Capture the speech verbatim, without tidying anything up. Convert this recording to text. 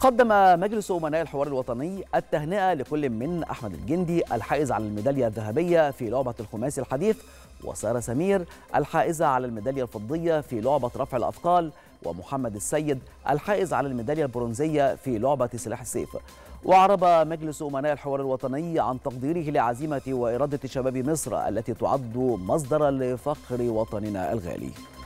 قدم مجلس أمناء الحوار الوطني التهنئة لكل من أحمد الجندي الحائز على الميدالية الذهبية في لعبة الخماسي الحديث، وسارة سمير الحائزة على الميدالية الفضية في لعبة رفع الأثقال، ومحمد السيد الحائز على الميدالية البرونزية في لعبة سلاح السيف. وأعرب مجلس أمناء الحوار الوطني عن تقديره لعزيمة وإرادة شباب مصر التي تعد مصدرا لفخر وطننا الغالي.